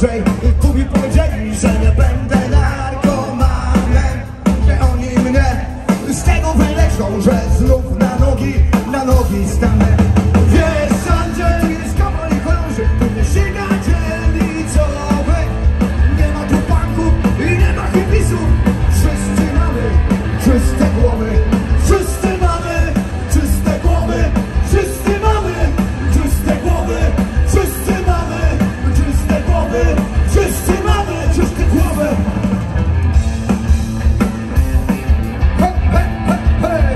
Andrzej, tu mi powiedzieli, że nie będę narkomanem, że oni mnie z tego wyleczą, że znów na nogi stanę. Wiesz, Andrzej, jest kawał i chorąży, tu nie sięga dzielnicowy, nie ma tu banków i nie ma hipisów. Wszyscy mamy czyste głowy, wszyscy mamy czyste głowy, wszyscy mamy czyste głowy, wszyscy mamy czyste głowy, wszyscy mamy czyste głowy. He, he, he, he.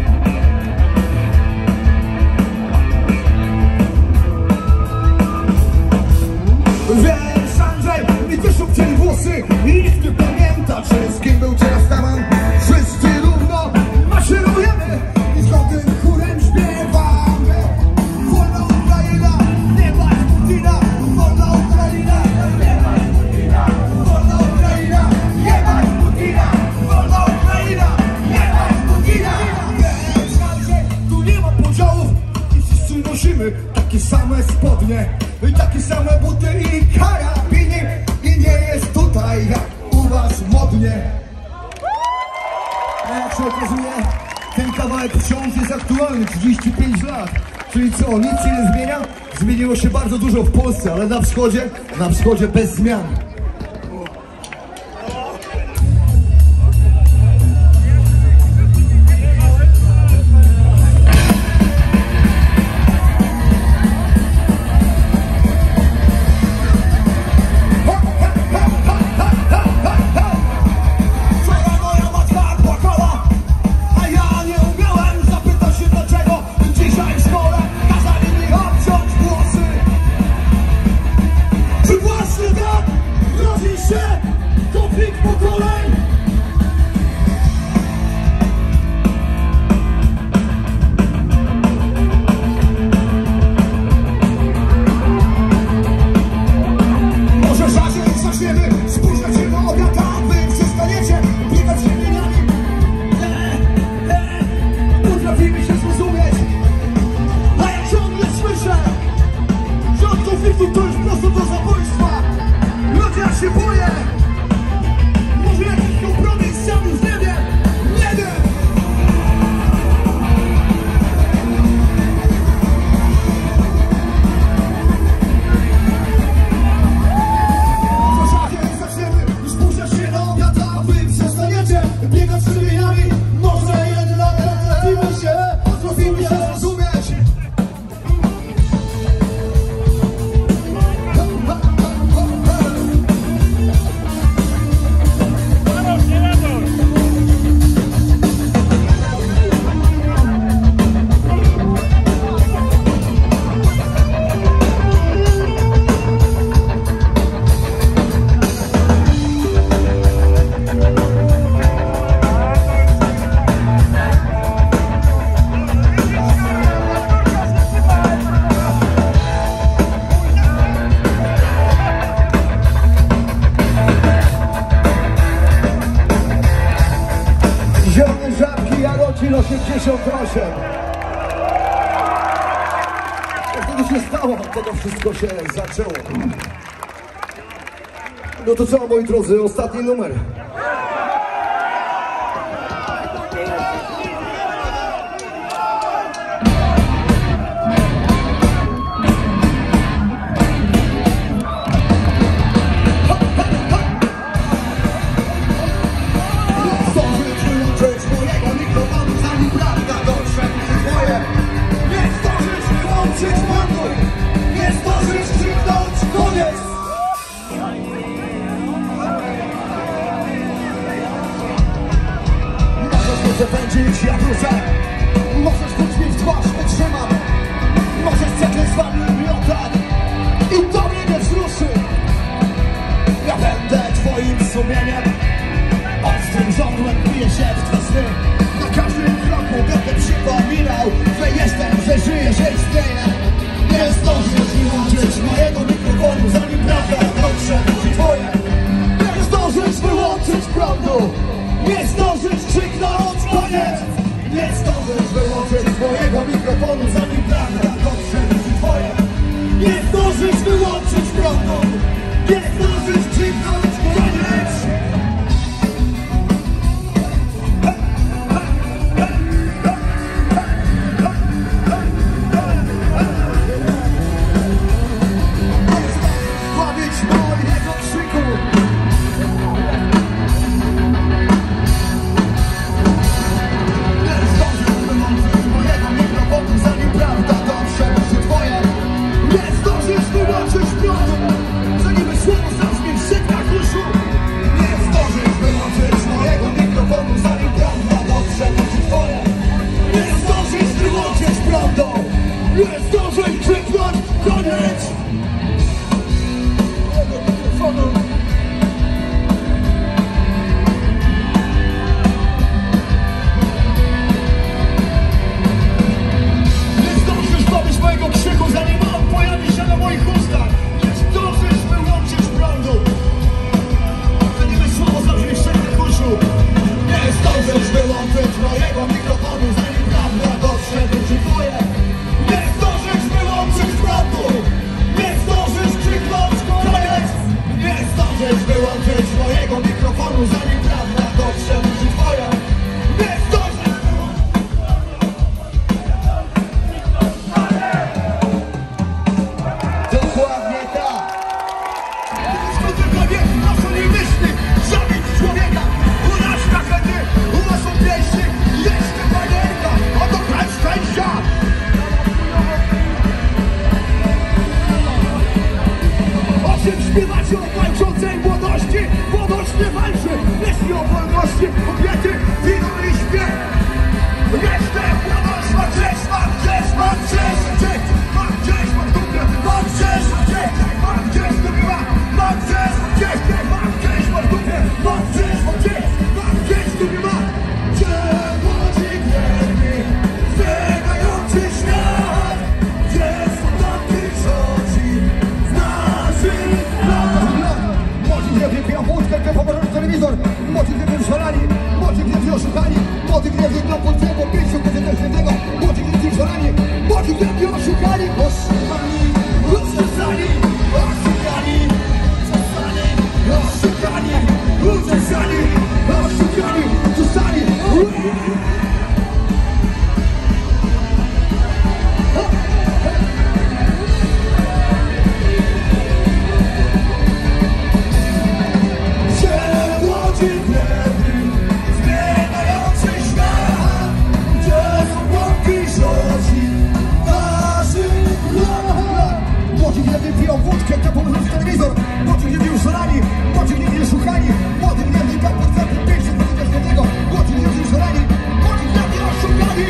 Wiesz, Andrzej, mi też obcięli włosy i nikt nie pamięta, czy z kim był teraz taman. Wszyscy równo maszerujemy i zgodnym chórem śpiewamy. Wolna Ukraina, nie bać Putina, wolna Ukraina, nie bać Putina, wolna Ukraina, nie bać Putina, wolna Ukraina, nie bać Putina. Wiesz, Andrzej, tu nie ma podziałów i wszyscy nosimy takie same spodnie i takie same buty i karabiny, i nie jest tutaj jak u was modnie. A jak się okazuje, ten kawałek wciąż jest aktualny, 35 lat. Czyli co, nic się nie zmienia? Zmieniło się bardzo dużo w Polsce, ale na wschodzie bez zmian. Zielone Żabki, Jarocin 88. Wtedy się stało, tego wszystko się zaczęło. No to co, moi drodzy, ostatni numer. Zapędzić jak ruszaj. Możesz czuć mi w twarz, wytrzymam. Możesz czekać z wami miotać i to mnie nie wzruszy. Ja będę twoim sumieniem, ostrym żądłem bije się w twe sny. Na każdym kroku będę przypominał, że jestem, że żyję, że istnieję. Nie zdążysz wyłączyć mojego mikrofonu, zanim prawda dotrze do twoje. Nie zdążysz wyłączyć prądu, nie zdążysz krzyknąć koniec. Nie zdążysz wyłączyć swojego mikrofonu, zanim prawda dotrze do twoje. Nie zdążysz wyłączyć prądu, nie wielki oszukani, oszukani, uczesani, oszukani, uczesani, oszukani, uczesani, oszukani, uczesani. Młodzi gniewni piją wódkę, to pomysł w telewizor. Młodzi gniewni uszalani, młodzi gniewni szukani. Młodzi gniewni tam pod zakupem pięciu, bez niego. Młodzi gniewni uszalani, młodzi gniewni oszukani.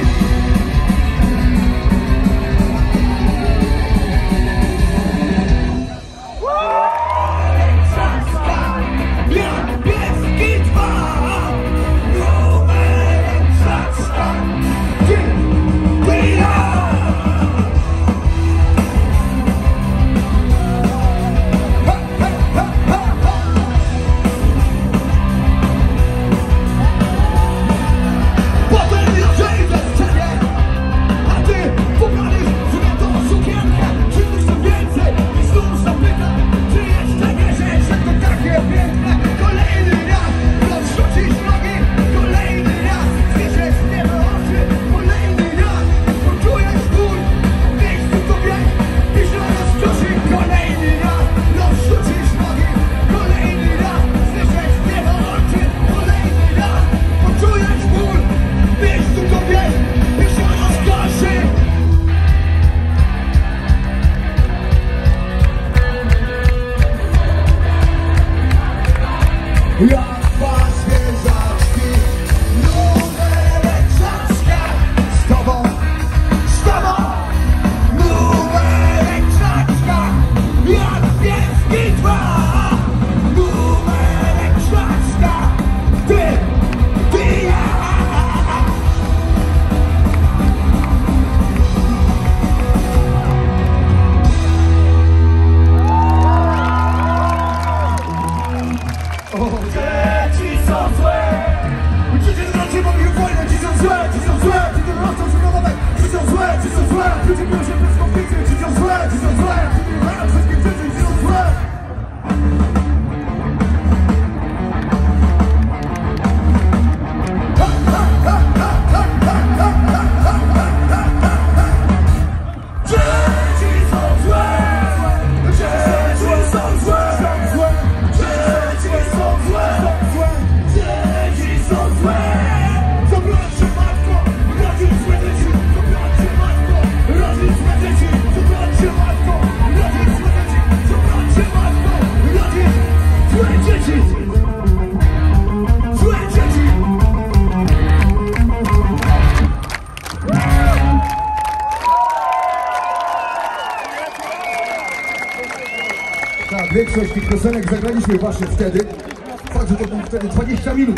Większość tych piosenek zagraliśmy właśnie wtedy. Fakt, że to było wtedy 20 minut.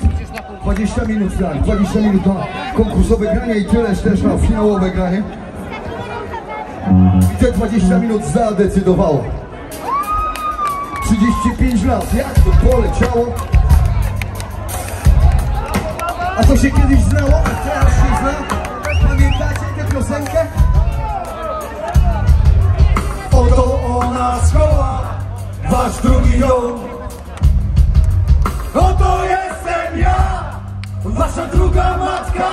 20 minut, tak. 20 minut na konkursowe granie i tyleż też na finałowe granie. I te 20 minut zadecydowało. 35 lat, jak to poleciało. A to się kiedyś znało, a teraz się zna. Pamiętacie tę piosenkę? Oto ona szkoła, wasz drugi dom. Oto jestem ja, wasza druga matka.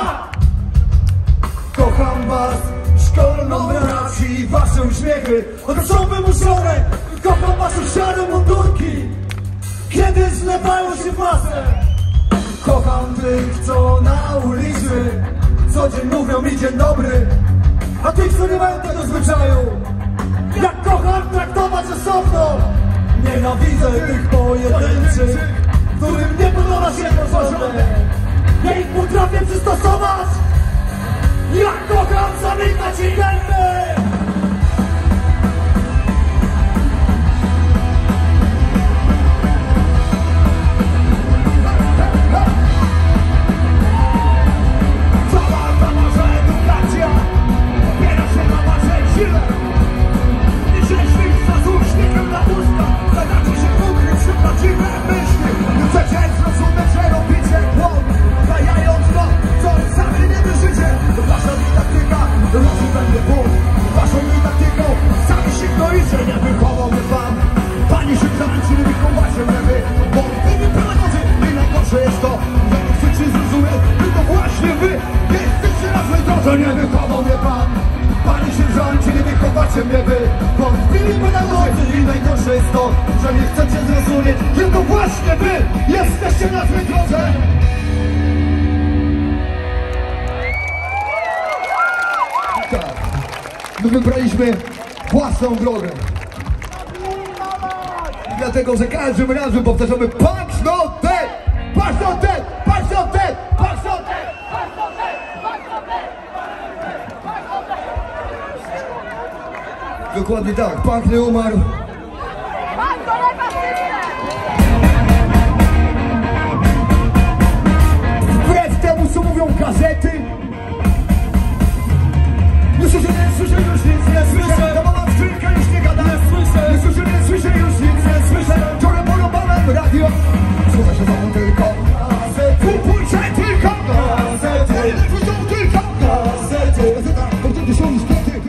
Kocham was, szkolną braci, wasze uśmiechy, one są wymuszone. Kocham wasze szare mundurki, kiedy zlewają się w masę. Kocham tych, co na ulicy co dzień mówią mi dzień dobry, a tych, co nie mają tego zwyczaju. Jak kocham traktować osobno, nienawidzę tych pojedynczych, którym nie podoba się porządek. Ja ich potrafię przystosować. Jak kocham zamykać ich gęby. Wasza dydaktyka, Panie sierżancie, nie wychowacie mnie wy. Wątpliwi pedagodzy i najgorsze jest to, że nie chcecie zrozumieć, że to właśnie wy jesteście na złej drodze. Tak, my wybraliśmy własną drogę. I dlatego za każdym razem powtarzamy patrz no ten, patrz no ten, patrz no ten, patrz no ten. Dokładnie tak, Punk nie umarł. Wbrew temu, co mówią gazety. Nie słyszę, już nic nie słyszę. Ta mama skrzynka już nie gada. Nie słyszę, już nic nie słyszę. Wczoraj porobałem radio. Słuchaj się wam tylko gazety. Kupujcie tylko gazety. Kupujcie tylko gazety. Gazeta, gazety są niestety.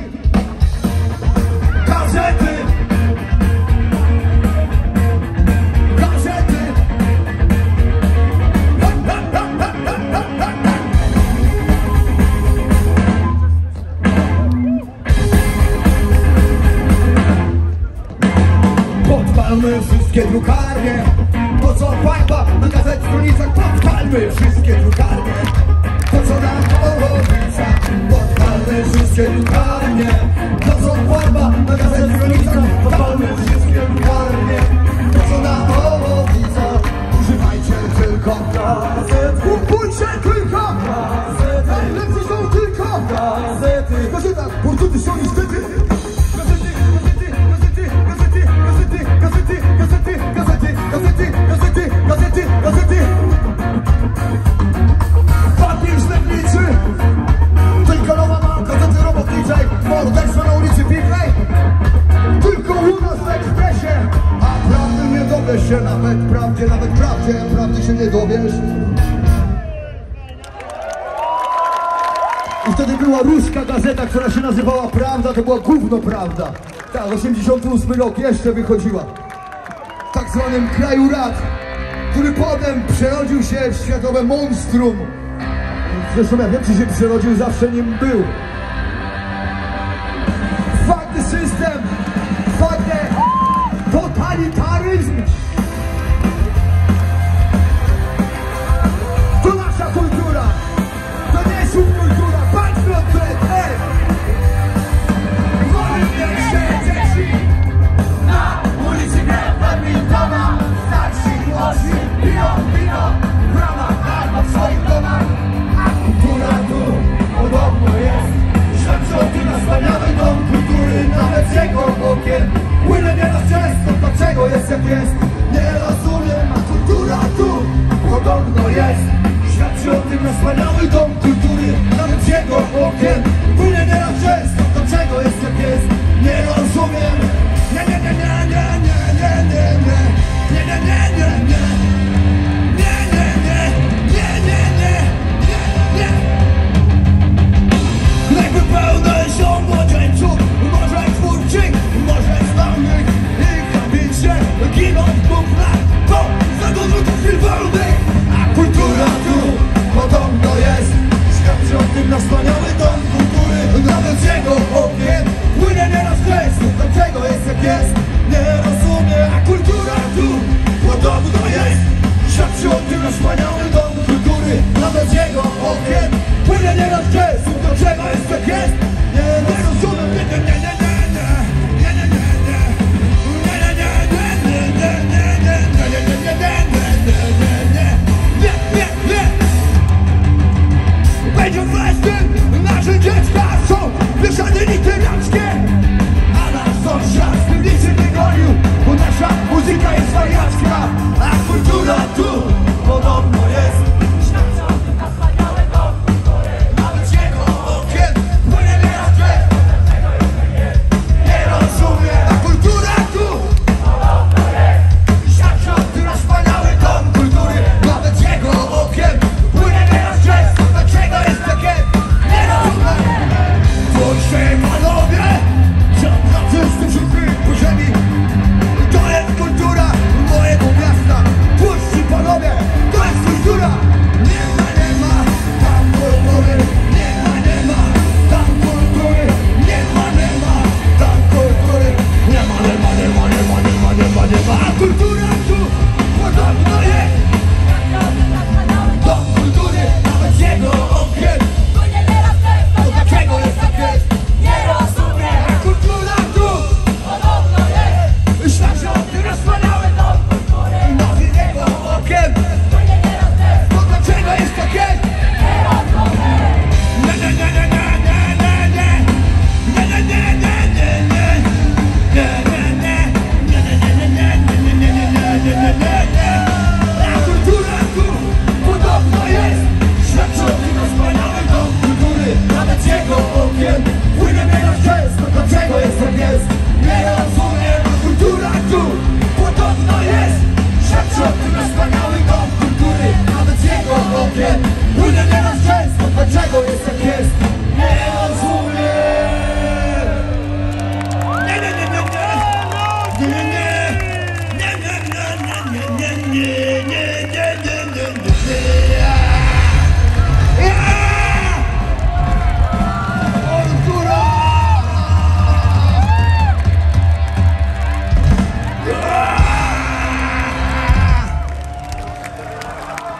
Gazety. Gazety. Podpalmy wszystkie drukarnie. To co fajba na gazet stronicach. Podpalmy wszystkie drukarnie. To co na połowicach. Podpalmy wszystkie drukarnie. To co fajba na gazet stronicach. Podpalmy wszystkie drukarnie. To co na połowicach. Używajcie tylko gazet. Kupujcie tylko gazety. Najlepsze są tylko gazety. W gazetach portuty są niestety. Gazety. Papier ślepniczy. Tylko nowa ma gazety robotniczej. Morderstwo na ulicy Piwnej. Tylko u nas w Ekspresie. A prawdy nie dowiesz się, nawet prawdy się nie dowiesz. I wtedy była ruska gazeta, która się nazywała Prawda, to była gówno Prawda. Tak, 88 rok jeszcze wychodziła. W tak zwanym kraju rad, który potem przerodził się w światowe monstrum. Zresztą ja wiem, czy się przerodził, zawsze nim był. Twardy system, twardy totalitaryzm. To nasza kultura, to nie jest subkultura. Patrz na to, wolę się dzieci na ulicy badmintona. Starsi młodzi piją wino w ramach albo w swoich domach. A kultura tu podobno jest. Świadczy o tym na wspaniały dom kultury. Nawet z jego okien płynę nieraz często. Dlaczego jest jak jest? Nie rozumiem. A kultura tu podobno jest. Świadczy o tym na wspaniały dom kultury. Nawet z jego okien płynę nieraz często. Dlaczego jest jak jest? Nie rozumiem. Nie, nie, nie, nie, nie, nie, nie, nie, nie. Nie, nie, nie, nie, nie. Nie, nie, nie. Nie, nie, nie. Nie, nie. Jakby pełne się młodzieńców, może twórczych, może znanych i kapicie giną w gównach, to za dużo tu chwil wolnych. A kultura tu podobno jest. Świadczy o tym na wspaniały dom kultury. Nawet z jego okien płynie nieraz kres. Dlaczego jest jak jest? Nie rozumiem. A kultura tu podobno jest. Świadczy o tym na wspaniały dom kultury. Nawet z jego okien płynie nieraz kres. Dlaczego jest jak jest? Nie rozumiem. Nie, nie, nie, nie, nie. Nie, nie, nie, nie. Nie, nie, nie, nie, nie, nie, nie, nie, nie, nie, nie, nie. Nie, nie, nie. Będzie festyn, nasze dziecka są wieszane literackie. A nasz sąsiad z piwnicy nie gonił, bo nasza muzyka jest wariacka. A kultura tu podobno jest. Świadczy o tym na wspaniały dom kultury. Nawet z jego okien płynie nieraz krew. Dlaczego jest tak jest? Nie rozumiem. A kultura tu podobno jest. Świadczy o tym na wspaniały dom kultury. Nawet z jego okien płynie nieraz krew. Dlaczego jest tak jest? Nie rozumiem. Twórzcie panowie, że pracy z tym szybki po ziemi. To jest kultura mojego miasta. Twórzcie panowie, to jest kultura. Nie ma tam kultury. Nie ma tam kultury. Nie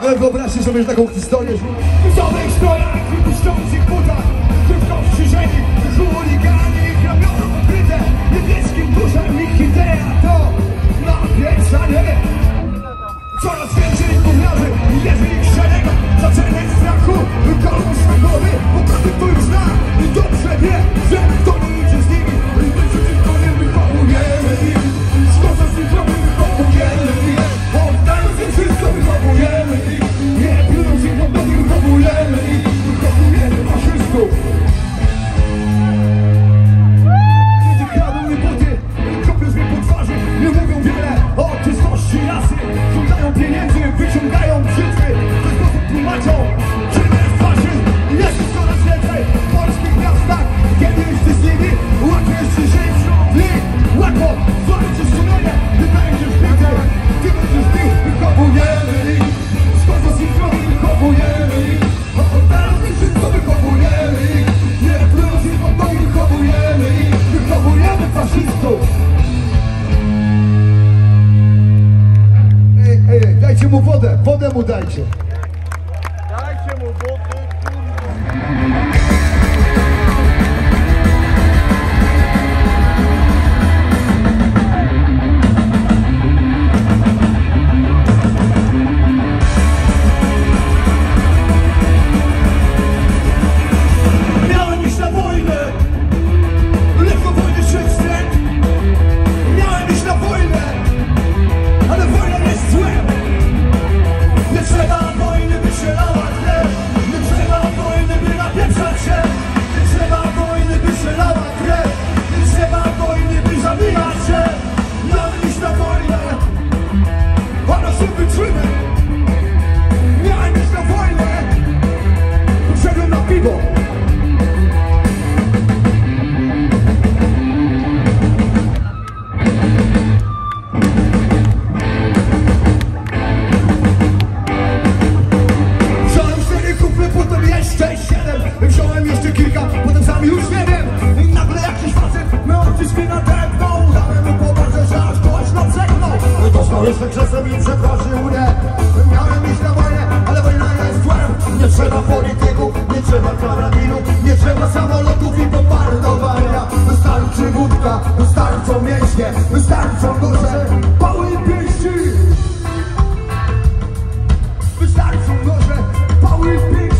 Ale wyobraźcie sobie taką historię, że w nowych strojach i puszczących butach, krótko strzyżeni, chuligani, ramiona pokryte niebieskim tuszem ich idea to napięczanie. Coraz więcej gówniarzy, jeżeli szerega zaczęli strachu, komuś na głowy, bo każdy to już zna i dobrze wie, że to nie idzie z nimi, my przeciwko nie wychowujemy ich, skąd z nich robię wychowujemy ich, oddając im wszystko wychowujemy ich, nie pijąc ich od nogi wychowujemy ich, wychowujemy faszystów. Kiedy kradą mnie buty, kopią mnie po twarzy, nie mówią wiele o czystości rasy, żądają pieniędzy, wyciągają brzytwy, w ten sposób tłumaczą, czym jest faszyzm. Jest już coraz więcej w polskich miastach, kiedy ty z nimi łapiesz się żyć wśród nich. Łatwo złamać się sumienie, ty będziesz bity, ty będziesz bit, wychowujemy ich. Skąd z ich drogi wychowujemy ich, oddając im wszystko wychowujemy ich. Nie plując ich od nogi wychowujemy ich, wychowujemy faszystów. Ej, dajcie mu wodę, wodę mu dajcie. Dajcie mu wody, Miałem iść na wojnę, lecz do wojny szedł wstęp. Miałem iść na wojnę, ale wojna jest złem. Nie trzeba wojny, by się lała krew. Nie trzeba wojny, by napieprzać się. Nie trzeba wojny, by się lała krew. Nie trzeba wojny, by zabijać się. Miałem iść na wojnę, a na czym wytrzymy? Miałem iść na wojnę, poszedłem na piwo. Potem jeszcze 7, wziąłem jeszcze kilka, potem sam już nie wiem. I nagle jakiś facet miał odciski na tętną. Dałem mu poważę, że aż głośno przeknął. Dostał jeszcze krzesłem i przeprosił mnie. Miałem iść na wojnę, ale wojna jest złem. Nie trzeba polityków, nie trzeba karabinów, nie trzeba samolotów i bombardowania. Wystarczy wódka, wystarczą mięśnie, wystarczą noże, pały i pięści. Wystarczą noże, pały i pięści.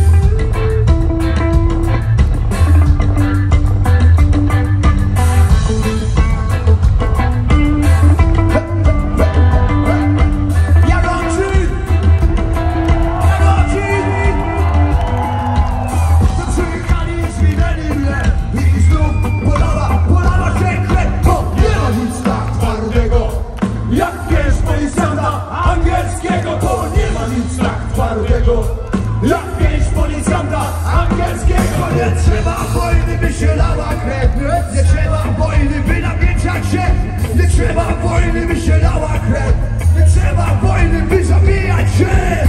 Jak pięść policjanta angielskiego. Nie trzeba wojny, by się lała krew. Nie trzeba wojny, by napięczać się. Nie trzeba wojny, by się lała krew. Nie trzeba wojny, by zabijać się.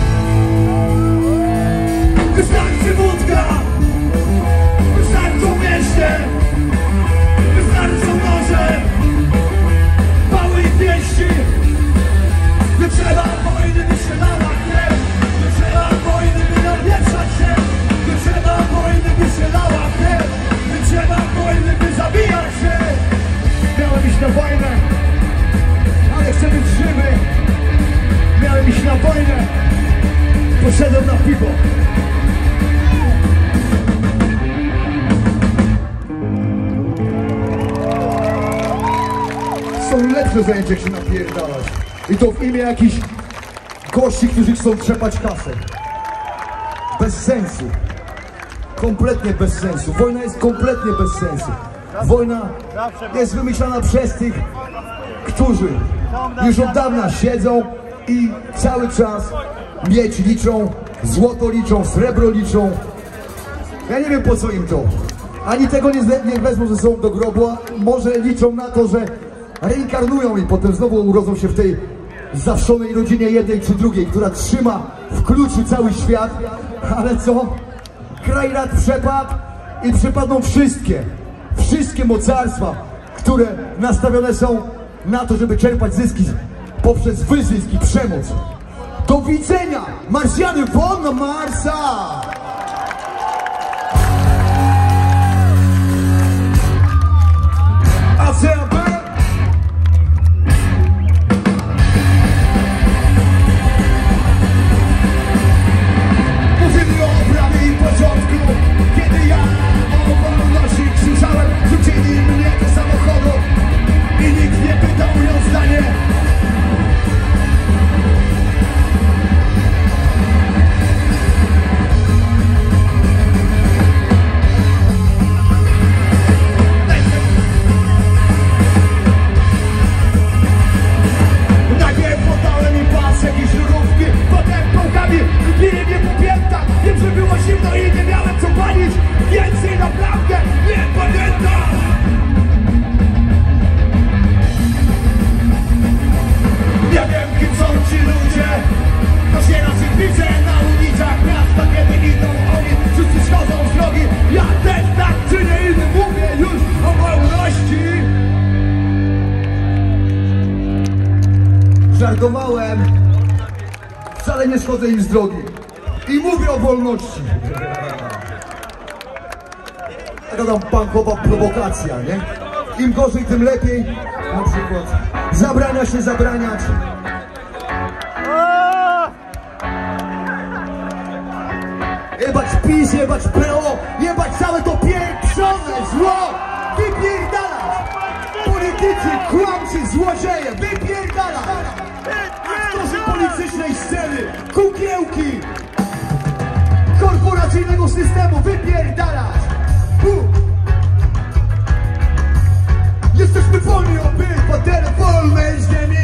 Wystarczy wódka, wystarczą mięśnie, wystarczą noże, pały i pięści. Nie trzeba wojny, by się lała krew. Nie trzeba wojny, by napieprzać się. Nie trzeba wojny, by się lała krew. Nie trzeba wojny, by zabijać się. Miałem iść na wojnę, ale chcę być żywy. Miałem iść na wojnę, poszedłem na piwo. Są lepsze zajęcia, jak się napierdalać. I to w imię jakichś gości, którzy chcą trzepać kasę. Bez sensu. Kompletnie bez sensu. Wojna jest kompletnie bez sensu. Wojna jest wymyślana przez tych, którzy już od dawna siedzą i cały czas miedź liczą, złoto liczą, srebro liczą. Ja nie wiem, po co im to. Ani tego nie wezmą ze sobą do grobu, a może liczą na to, że reinkarnują i potem znowu urodzą się w tej zawszonej rodzinie jednej czy drugiej, która trzyma w kluczu cały świat. Ale co? Kraj rad przepadł i przepadną wszystkie mocarstwa, które nastawione są na to, żeby czerpać zyski poprzez wyzysk i przemoc. Do widzenia, Marsjany von na Marsa! ACAB! Mówili o prawie i porządku, kiedy ja o wolności krzyczałem, rzucili mnie do samochodu i nikt nie pytał mnie o zdanie. Jakieś żurówki, potem pałkami bili mnie po piętach. Wiem, że było zimno i nie miałem co palić. Więcej naprawdę nie pamiętam. Ja wiem, kim są ci ludzie. Choć nieraz ich widzę na ulicach miasta, kiedy idą oni, wszyscy schodzą z drogi. Ja też tak czynię i nie mówię już o wolności. Żartowałem. Wcale nie schodzę im z drogi. I mówię o wolności. Taka tam punkowa prowokacja, nie? Im gorzej, tym lepiej. Na przykład zabrania się zabraniać. Jebać PiS, jebać PO, jebać całe to pieprzone zło. Wypierdalać! Politycy, kłamcy, złodzieje, wypierdalać! Aktorzy politycznej sceny, kukiełki korporacyjnego systemu, wypierdalać! Jesteśmy wolni obywatele wolnej ziemi.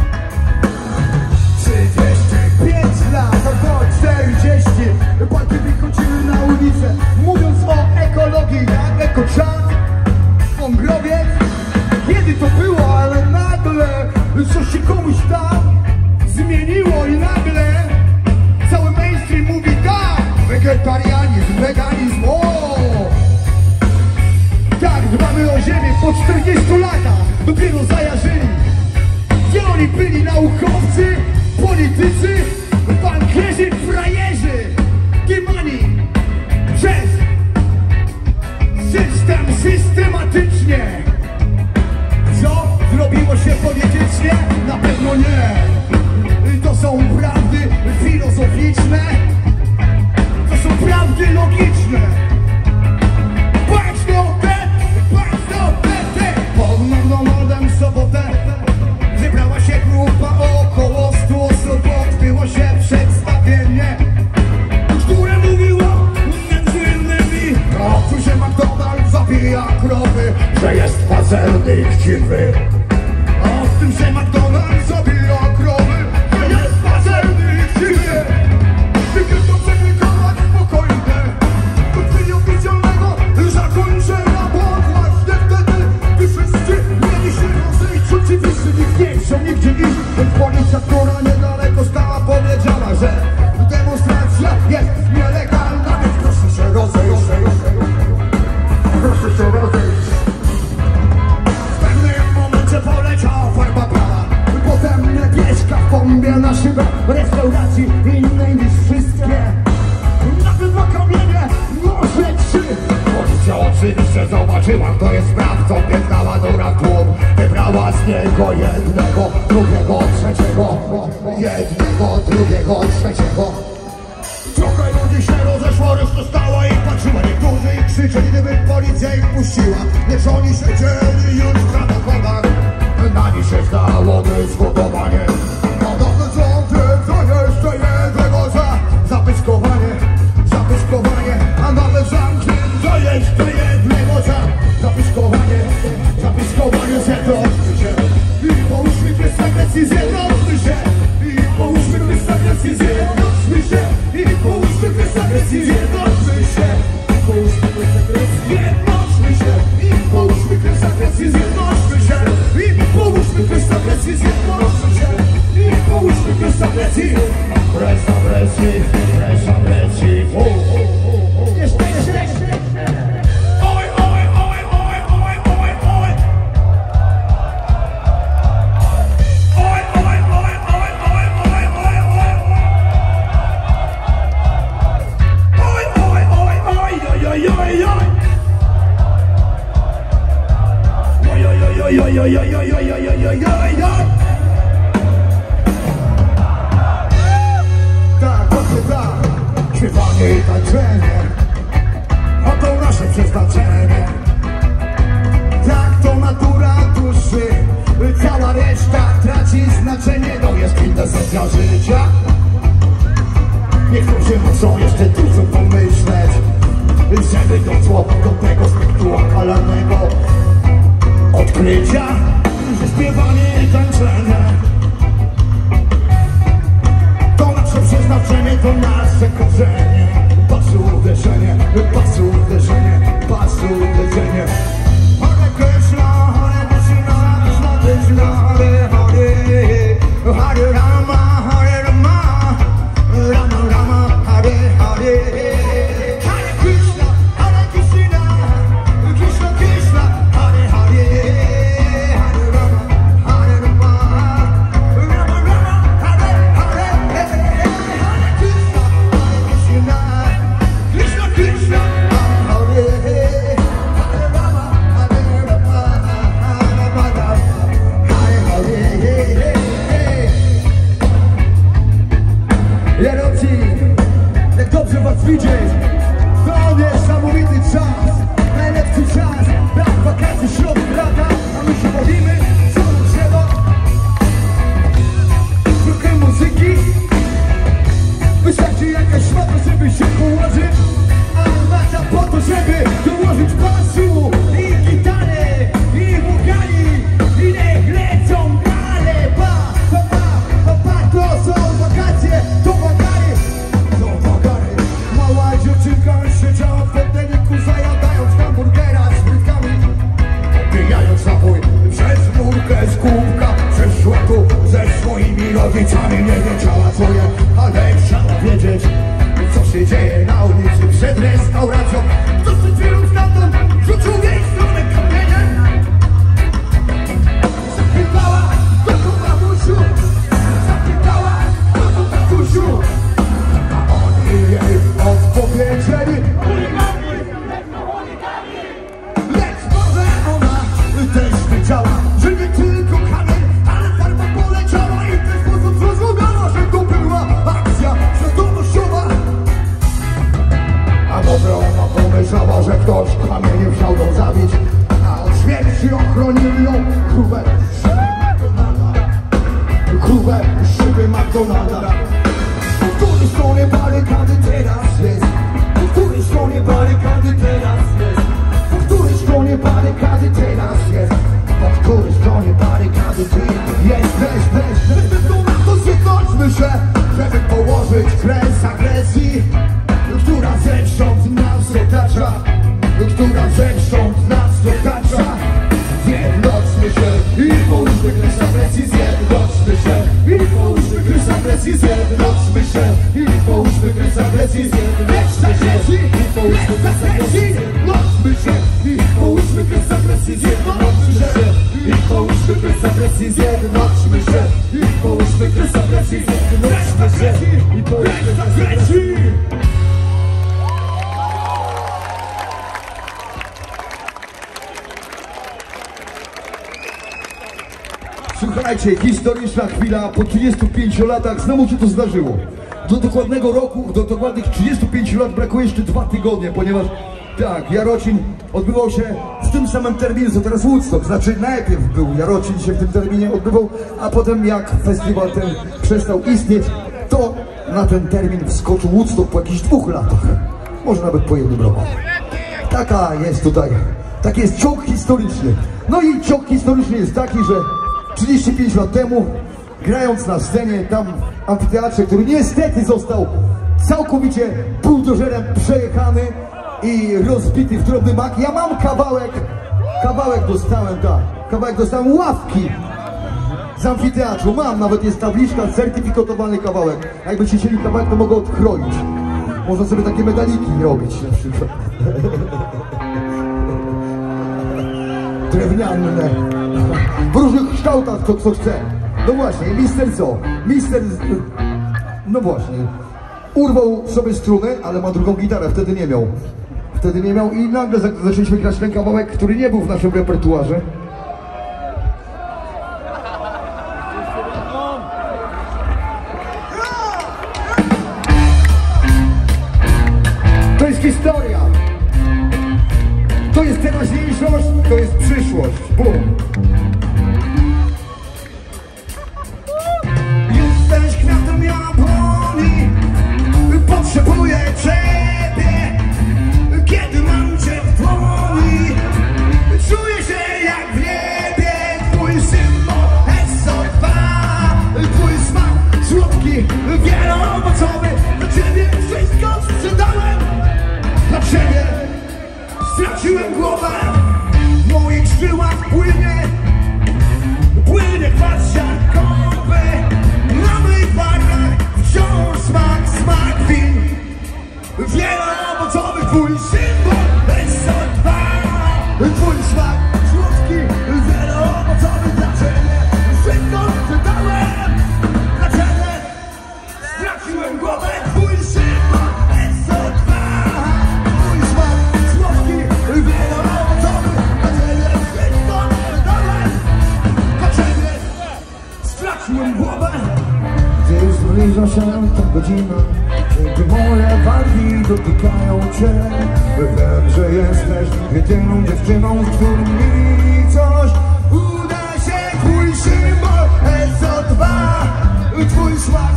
35 lat, około 40 partie wychodziły na ulicę, mówiąc o ekologii, jak ekoczat, wągrowiec. Kiedy to było, ale nagle coś się komuś tam zmieniło i nagle cały mainstream mówi tak, wegetarianizm, veganizm, o! Tak, dbamy o ziemię po 40 latach, dopiero zajarzyli. Gdzie oni byli naukowcy, politycy, bankierzy, frajerzy, dymani przez system systematycznie. Co zrobiło się politycznie? Na pewno nie. To są prawdy filozoficzne, to są prawdy logiczne. Patrz na te. Pod McDonaldem w sobotę zebrała się grupa około 100 osób. Odbyło się przedstawienie, które mówiło między innymi o tym, że McDonald zabija krowy, że jest pazerny i chciwy. O tym, że McDonald zabija krowy, że jest pazerny i chciwy. Tylko to przeklikować spokojnie do chwili oficjalnego zakończenia, bo właśnie wtedy gdy wszyscy mieli się rozejść. Oczywiście nikt nie chciał nigdzie iść, więc policja, która niedaleko stała, powiedziała, że demonstracja jest nielegalna, więc proszę się rozejść. Proszę się rozejść. W pewnym momencie poleciała farba prawa, potem niebieska w bombie na szybę restauracji innej niż wszystkie. Nagle dwa kamienie, może 3. Policja oczywiście zobaczyła, kto jest sprawcą, więc dała dobra tłum. Wybrała z niego jednego, drugiego, trzeciego. Jednego, drugiego, trzeciego. Trochę ludzi się rozeszło, reszta stała i patrzyła. Niektórzy ich krzyczeli, gdyby policja ich puściła. Lecz oni siedzieli już w samochodach. Na nich się zdało dyskutowanie. Podobno są tylko jeszcze jednego zapyskowanie, a nawet zamknięto jeszcze jednego zapyskowanie, zjednoczmy się i połóżmy bez agresji, zjednoczmy się i połóżmy bez agresji, zjednoczmy się i połóżmy bez agresji, zjednoczmy się i połóżmy bez agresji, zjednoczmy się i połóżmy bez agresji, zjednoczmy się i połóżmy bez agresji, zjednoczmy się i Tak, właśnie tak. Śpiewanie i tańczenie, oto nasze przeznaczenie. Tak to natura duszy, cała reszta traci znaczenie. No jest kwintesencja życia. Niektórzy muszą jeszcze dużo pomyśleć, żeby doszło do tego spektakularnego odkrycia, że śpiewanie i tańczenie to nasze przeznaczenie, to nasze korzenie. Basu uderzenie, basu uderzenie, basu uderzenie. Hare Krishna, Hare Krishna, Krishna Krishna, Hare Hare, Hare Rama, Hare Rama, Rama Rama, Hare Hare. Hare Krishna, Hare Krishna, Krishna Krishna, Hare Hare, Hare Rama, Hare Rama, Rama Rama, Hare Hare. Hare Krishna, Krishna Krishna, Hare Hare, Hare Rama, Hare Rama, Rama Rama, Hare Hare. Jeroci, jak dobrze was widzieć, to niesamowity czas, najlepszy czas, brak wakacji, środek lata, a my się bawimy, co nam trzeba. Trochę muzyki, wystarczy jakaś szmata, żeby się położyć, a mata po to, żeby dołożyć basu i gitary, i wokali, i niech lecą gale. To są wakacje, to wakary, to wakary. Mała dziewczynka siedziała w foteliku, zajadając hamburgera z frytkami, pijając napój przez murkę z kółka. Przeszła tu ze swoimi rodzicami, nie wiedziała co je, ale chciała wiedzieć, co się dzieje na ulicy przed restauracją. Ktoś przed chwilą stamtąd rzucił w jej stronę kamieniem. Zapytała, kto to mamusiu? Zapytała, kto to tatusiu? A oni jej odpowiedzieli, lecz może ona też wiedziała, że nie tylko kamień, ale farba poleciała i w ten sposób zrozumiała, że to była akcja świadomościowa. A może ona pomyślała, że ktoś kamieniem chciał ją zabić, a od śmierci ochronił ją krówek szyby McDonalda. Po której stronie barykady teraz jest? Po której stronie barykady teraz jest? Po której stronie barykady teraz jest? Po której stronie barykady teraz jest? Weź, to na to zjednoczmy się, żeby położyć kres agresji, która zewsząd nas otacza, która zewsząd nas otacza. Zjednoczmy się i połóżmy kres agresji, zjednoczmy się i połóżmy kres agresji, zjednoczmy się i połóżmy kres agresji, zjednoczmy się i połóżmy kres agresji, zjednoczmy się i połóżmy kres agresji, zjednoczmy się i połóżmy kres agresji, zjednoczmy się i połóżmy kres agresji, zjednoczmy się i połóżmy kres agresji. Słuchajcie, historyczna chwila, po 35 latach znowu się to zdarzyło. Do dokładnego roku, do dokładnych 35 lat brakuje jeszcze 2 tygodnie, ponieważ tak, Jarocin odbywał się w tym samym terminie, co teraz Woodstock. Znaczy najpierw był Jarocin, się w tym terminie odbywał, a potem jak festiwal ten przestał istnieć, to na ten termin wskoczył Woodstock po jakichś 2 latach. Może nawet po 1 roku. Taka jest tutaj, taki jest ciąg historyczny. No i ciąg historyczny jest taki, że 35 lat temu, grając na scenie tam w amfiteatrze, który niestety został całkowicie buldożerem przejechany i rozbity w drobny mak. Ja mam kawałek dostałem, tak, kawałek dostałem ławki z amfiteatru. Mam, nawet jest tabliczka, certyfikowany kawałek. A jakbyście chcieli kawałek, to mogę odkroić. Można sobie takie medaliki robić na przykład. Drewniane. W różnych kształtach, kto chce. No właśnie, mister co? Mister... No właśnie. Urwał sobie strunę, ale ma drugą gitarę, wtedy nie miał i nagle zaczęliśmy grać ten kawałek, który nie był w naszym repertuarze. teraźniejszość to jest przyszłość. Bum. Jesteś kwiatem jabłoni, potrzebuję ciebie, kiedy mam cię w dłoni. Czuję się jak w niebie, twój symbol SO2, twój smak słodki, wieloowocowy. Dla ciebie wszystko sprzedałem, dla ciebie straciłem głowę. W moich żyłach płynie kwas siarkowy. Na mych barkach wciąż smak win wieloowocowy. Twój symbol SO2, twój smak słodki, wieloowocowy. Dla ciebie wszystko sprzedałem, dla ciebie straciłem głowę. Twój symbol SO2, twój smak słodki, wieloowocowy. Dla ciebie wszystko sprzedałem, dla ciebie straciłem głowę. Gdy zbliża się ta godzina, gdy moje wargi dotykają cię, wiem, że jesteś jedyną dziewczyną, z którą mi coś uda się. Twój symbol SO2, twój smak.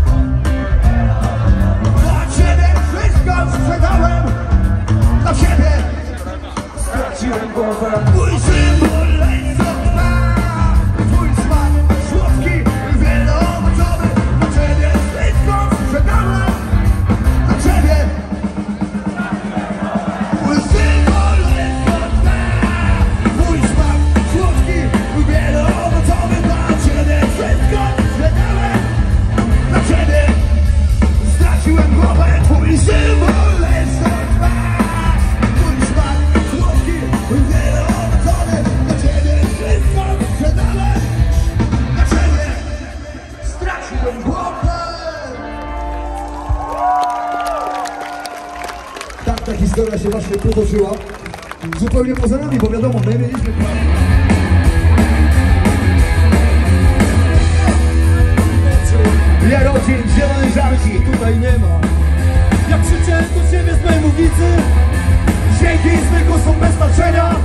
Dla ciebie wszystko sprzedałem, dla ciebie straciłem głowę. Twój symbol SO2, twój smak słodki, wieloowocowy. Dla ciebie wszystko sprzedałem, dla ciebie. Twój symbol SO2, twój smak słodki, wieloowocowy. Dla ciebie wszystko sprzedałem, dla ciebie straciłem głowę. Twój symbol SO2, twój smak słodki, wieloowocowy. Dla ciebie wszystko sprzedałem, dla ciebie straciłem głowę. Tak ta historia się właśnie potoczyła. Zupełnie poza nami, bo wiadomo, my mieliśmy plan. Jarodziej, zielone żarki. Tutaj nie ma. Jak krzyczę do ciebie z mojej mównicy, Dźwięki i zwykłe są bez znaczenia.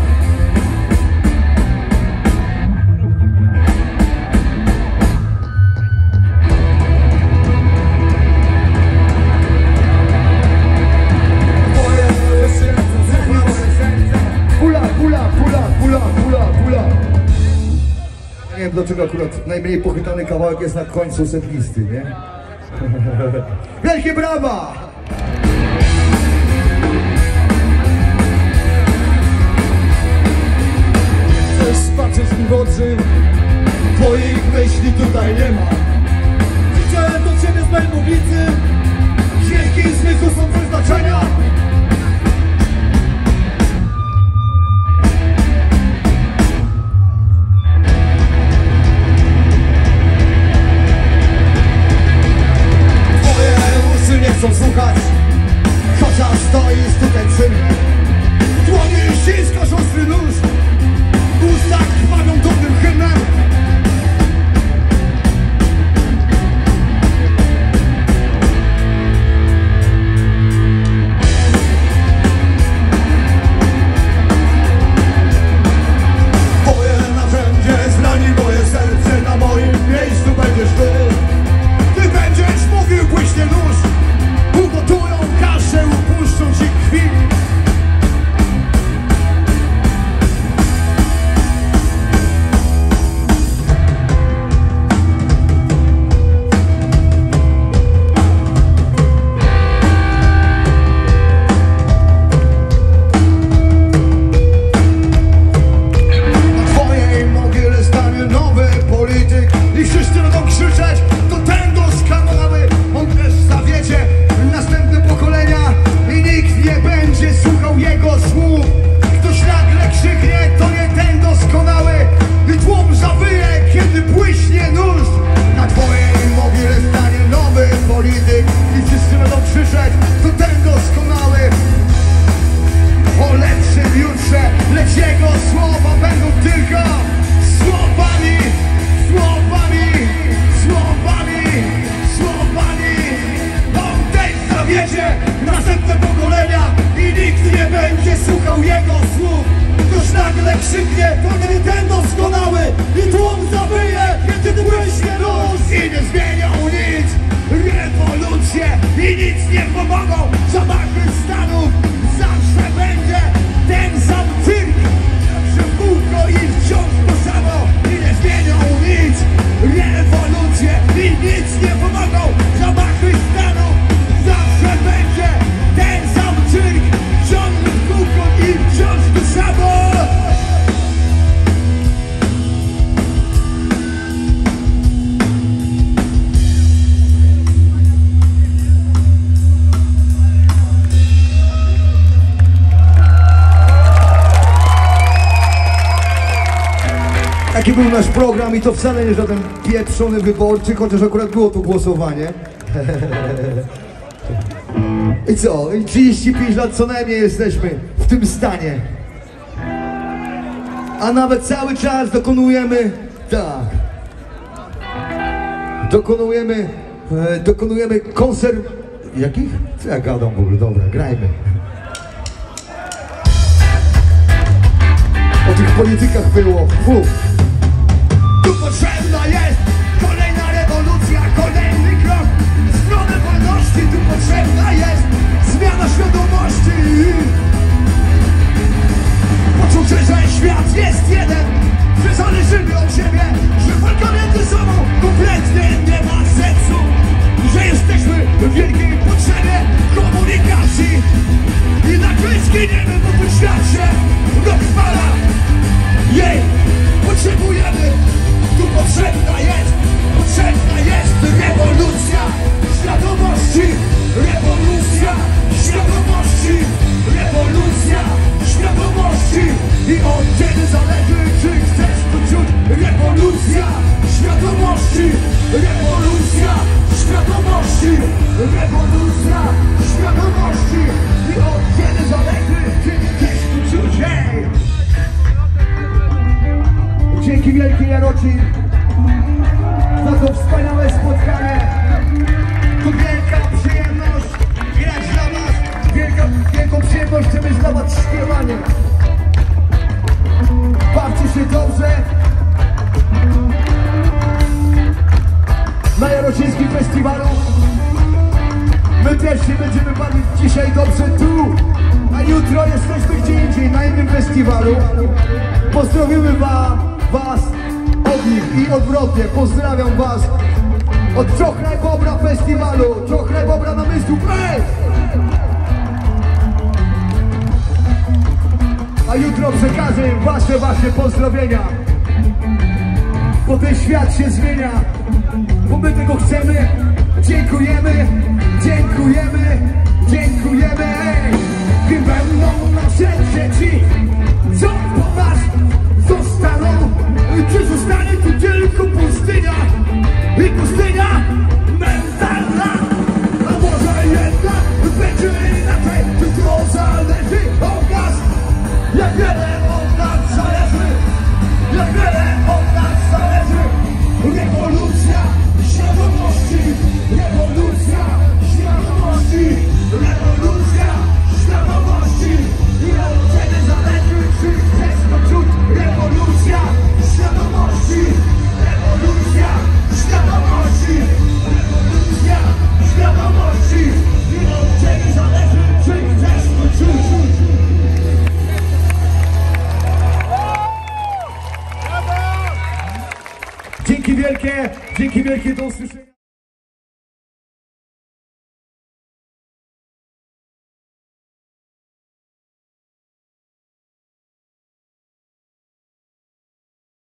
moje serce. Pula. Nie wiem dlaczego akurat najmniej pochytany kawałek jest na końcu setlisty, nie? Wielkie brawa! Chcesz patrzeć mi w oczy, Twoich myśli tutaj nie ma. krzyczę do ciebie z mojej mównicy, Dźwięki i zmysły są bez znaczenia. Twoje uszy nie chcą słuchać, chociaż stoisz tutaj przy mnie. Dłonie ściskasz ostry nóż, usta krwawią dumnym hymnem. Moje narzędzie zrani moje serce, na moim miejscu będziesz ty. Ty będziesz mówił błyśnie nóż, ugotują kaszę, upuszczą ci krwi. Na twojej mogile stanie nowy polityk i wszyscy będą krzyczeć, to ten doskonały. On też zawiedzie następne pokolenia i nikt nie będzie słuchał jego słów. Ktoś nagle krzyknie, to nie ten doskonały, i tłum zawyje, kiedy błyśnie nóż. Na twojej mogile stanie nowy polityk i wszyscy będą krzyczeć, to ten doskonały. O lepszym jutrze, lecz jego słowa będą tylko słowami, słowami, słowami, słowami. On też zawiedzie następne pokolenia i nikt nie będzie słuchał jego słów. Ktoś zakrzyknie, to nie ten doskonały i tłum zawyje, kiedy błyśnie róż. I nie zmienią nic rewolucje i nic nie pomogą zamachy stanów. Zawsze będzie ten sam cyrk, zawsze w kółko i wciąż to samo. I nie zmienią nic rewolucje i nic nie pomogą zamachy stanów. Zawsze będzie ten sam cyrk, ciągle w kółko i wciąż to samo. Taki był nasz program i to wcale nie żaden pieprzony wyborczy, chociaż akurat było tu głosowanie. I co? I 35 lat co najmniej jesteśmy w tym stanie. A nawet cały czas dokonujemy, tak, dokonujemy koncert... Jakich? Co ja gadam w ogóle? Dobra, grajmy. O tych politykach było. Tu potrzebna jest kolejna rewolucja, kolejny krok w stronę wolności. Tu potrzebna jest zmiana świadomości. Poczucie, że świat jest jeden, że zależymy od siebie, że walka między sobą kompletnie nie ma sensu, że jesteśmy w wielkiej potrzebie komunikacji i nagle zginiemy, bo ten świat się rozpala. Jej potrzebujemy, tu potrzebna jest rewolucja świadomości, rewolucja świadomości, rewolucja świadomości. I od ciebie zależy, czy chcesz to czuć. Rewolucja świadomości, rewolucja świadomości, rewolucja świadomości. I od ciebie zależy, czy chcesz to czuć. Hej! Dzięki wielkiej Jaroci za to wspaniałe spotkanie. To wielka przyjemność grać dla was. Wielką przyjemność chcemy dla was śpiewanie. Bawcie się dobrze na Jarocińskim Festiwalu. My też się będziemy bawić dzisiaj dobrze tu, a jutro jesteśmy gdzie indziej na innym festiwalu. Pozdrowimy was od nich i odwrotnie. Pozdrawiam was od Czochraj Bobra Festiwalu, Czochraj Bobra namysłu. A jutro przekażę im wasze pozdrowienia, bo ten świat się zmienia, bo my tego chcemy. Dziękujemy, dziękujemy, dziękujemy. Kim będą nasze dzieci, co po was zostaną? Czy zostanie tu tylko pustynia i pustynia mentalna? A może jednak będzie inaczej? To zależy od nas. Jak wiele od nas zależy, jak wiele od nas zależy. Rewolucja świadomości, rewolucja świadomości, rewolucja świadomości. I od ciebie zależy, czy chcesz to czuć. Rewolucja świadomości, rewolucja świadomości, rewolucja świadomości. I od ciebie zależy, czy chcesz to czuć. Dzięki wielkie, do usłyszenia.